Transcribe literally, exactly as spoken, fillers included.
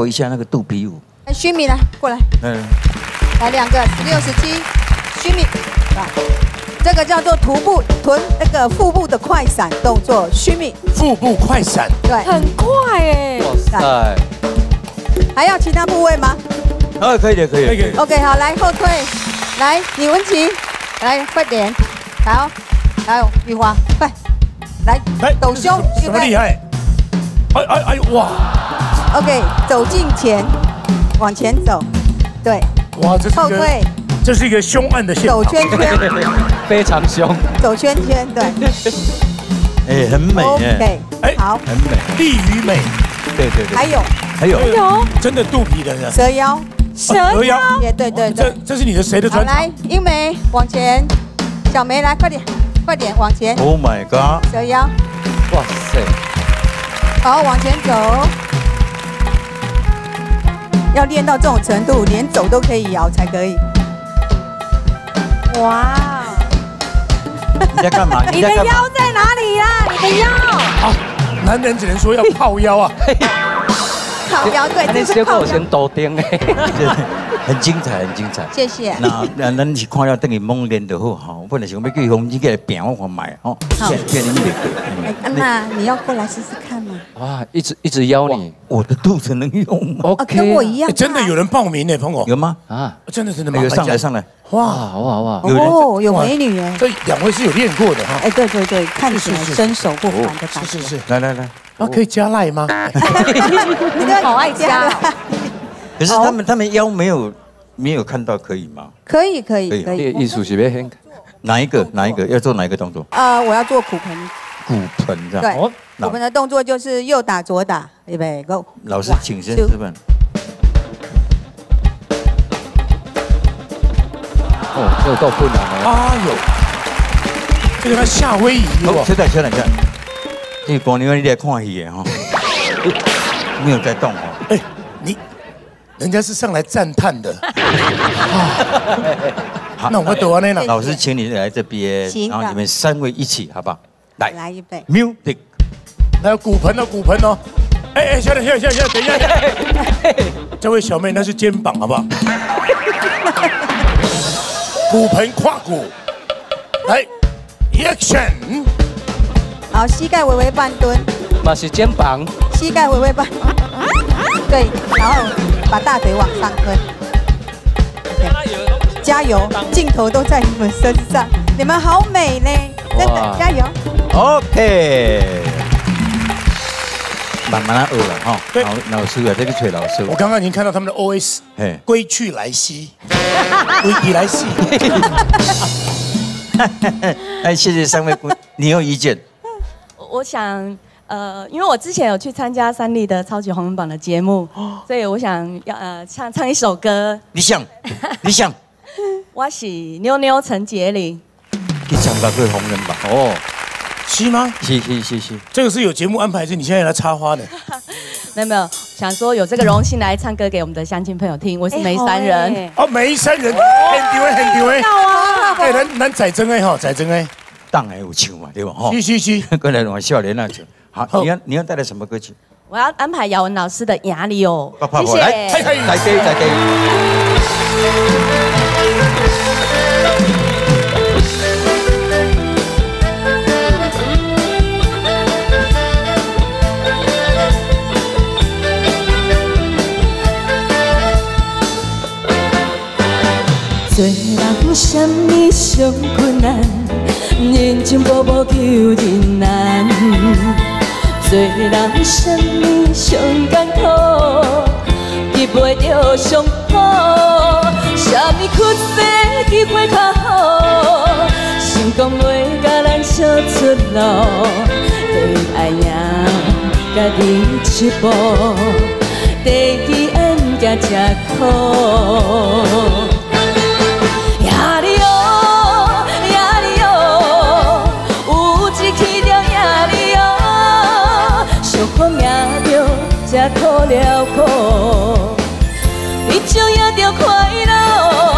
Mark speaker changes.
Speaker 1: 做一下那个肚皮舞。
Speaker 2: 哎，须米来过来，嗯，来两个十六十七，须米，来，这个叫做臀部臀那个腹部的快闪动作，须米。
Speaker 3: 腹部快闪，
Speaker 2: 对，
Speaker 4: 很快哎。
Speaker 1: 哇塞！
Speaker 2: 还要其他部位吗？
Speaker 1: 哦，可以的，可以的。可以
Speaker 2: OK， 好，来后退，来李文琪，来快点，来哦，来哦，玉花，快，来，来抖胸，
Speaker 3: 什么厉害？哎哎哎，哇
Speaker 2: ！OK， 走近前，往前走，对，
Speaker 3: 哇，这是
Speaker 2: 后退，
Speaker 3: 这是一个凶悍的现场，
Speaker 2: 走圈圈，
Speaker 1: 非常凶，
Speaker 2: 走圈圈，对，
Speaker 1: 哎，很美
Speaker 2: ，OK，哎，好，
Speaker 1: 很美，
Speaker 3: 力与美，
Speaker 1: 对对对，
Speaker 2: 还有，
Speaker 1: 还有，
Speaker 4: 有，
Speaker 3: 真的肚皮的人，
Speaker 2: 蛇腰。
Speaker 4: 蛇腰，
Speaker 2: 也对对对，
Speaker 3: 这这是你的谁的专长？
Speaker 2: 来，英梅往前，小梅来，快点，快点往前。
Speaker 1: Oh my god！
Speaker 2: 蛇腰，
Speaker 1: 哇塞，
Speaker 2: 好，往前走。要练到这种程度，连走都可以摇才可以。哇！
Speaker 1: 你在干嘛？
Speaker 4: 你的腰在哪里呀？你的腰？
Speaker 3: 啊，男人只能说要靠腰啊。
Speaker 2: 靠腰对，这是靠腰。
Speaker 1: 先多点哎，很精彩，很精彩。
Speaker 2: 谢谢。
Speaker 1: 那那咱是看了等于猛练就好哈。我本来想要叫红姐来拼我看买哦，变变你没
Speaker 2: 哎，安娜，你要过来试试看吗？
Speaker 1: 哇，一直一直邀你，我的肚子能用吗
Speaker 2: ？OK， 跟我一样。
Speaker 3: 真的有人报名呢，朋友。
Speaker 1: 有吗？啊，
Speaker 3: 真的真的。
Speaker 1: 有上来上来。哇哇哇！
Speaker 2: 哦，有美女哎。
Speaker 3: 这两位是有练过的哈。
Speaker 2: 哎，对对对，看起来身手不凡的感觉。
Speaker 3: 是是是，
Speaker 1: 来来来。
Speaker 3: 啊，可以加赖吗？
Speaker 2: 你们好爱加。
Speaker 1: 可是他们他们腰没有没有看到，可以吗？
Speaker 2: 可以可以可以。
Speaker 1: 艺术是别哪一个哪一个要做哪一个动作？
Speaker 2: 呃，我要做骨盆。
Speaker 1: 骨盆这样。
Speaker 2: 对，骨盆的动作就是右打左打，预备 go。
Speaker 1: 老师，请先示范。哦，这个够困难哦。
Speaker 3: 啊有，这个他夏威夷
Speaker 1: 哦，现在现在现在。这光年你来看戏的哈，没有在动哦。
Speaker 3: 哎，你，人家是上来赞叹的。好，那我们躲完了。
Speaker 1: 老师，请你来这边，然后你们三位一起，好不好？来，
Speaker 2: 来预备
Speaker 1: ，music，
Speaker 3: 还有骨盆哦，骨盆哦。哎哎，小点小点小点，等一下，这位小妹那是肩膀，好不好？骨盆胯骨，来 ，action。
Speaker 2: 好，膝盖微微半蹲，
Speaker 1: 那是肩膀，
Speaker 2: 膝盖微微半，对，然后把大腿往上推，加油，加油，镜头都在你们身上，你们好美呢，真的，加油
Speaker 1: ，OK， 慢慢来学了哈，对，老师啊，这个吹老师，
Speaker 3: 我刚刚已经看到他们的 O S， 哎，归去来兮，归去来兮，
Speaker 1: 哎，谢谢三位，你有意见？
Speaker 4: 我想，呃，因为我之前有去参加三立的超级红人榜的节目，所以我想要呃唱唱一首歌。
Speaker 1: 你想，你想，
Speaker 4: 我是妞妞陈洁玲。
Speaker 1: 你唱到对红人榜哦，
Speaker 3: 是吗？
Speaker 1: 是是是是，
Speaker 3: 这个是有节目安排，是你现在来插花的。
Speaker 4: 没有没有，想说有这个荣幸来唱歌给我们的乡亲朋友听。我是梅山人。
Speaker 3: 哦，梅山人，很丢哎，很丢哎。
Speaker 4: 要啊！
Speaker 3: 哎，咱咱仔真哎哈，仔真哎。
Speaker 1: 当然有唱嘛，对吧？
Speaker 3: 是是是，
Speaker 1: 过来玩笑脸那唱。好，你要你要带来什么歌曲？
Speaker 4: 我要安排姚文老师的《雅里哦》，谢谢。
Speaker 1: 来，再给再给。
Speaker 4: 做人什么上困难？人情步步求人难，做人什么上艰苦，遇袂着上好，什么屈世机会较好，成功袂甲咱小出路，得爱赢家己一步，第二恩行才苦。才苦了苦，你就赢着快乐。